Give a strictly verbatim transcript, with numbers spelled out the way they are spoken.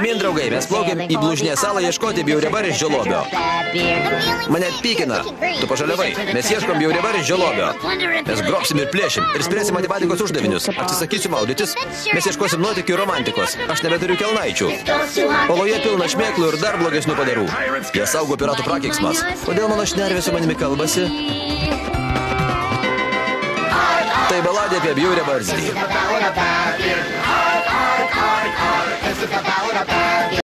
Pirmyn, draugai, mes plaukiam į Blužnės salą ieškoti bjauriabariščio lobio. Mane pykina. Tu pažaliavai. Mes ieškom bjauriabariščio lobio. Mes grobsim ir plėšim. Ir spręsim matematikos uždavinius. Atsisakysiu maudytis. Mes ieškosim nuotykių ir romantikos. Aš nebeturiu kelnaičių. Oloje pilna šmėklų ir dar blogesnių padarų. Jie saugo piratų prakeiksmas. Kodėl mano šnervė su manimi kalbasi? Tai baladė apie bjaurią barzdį.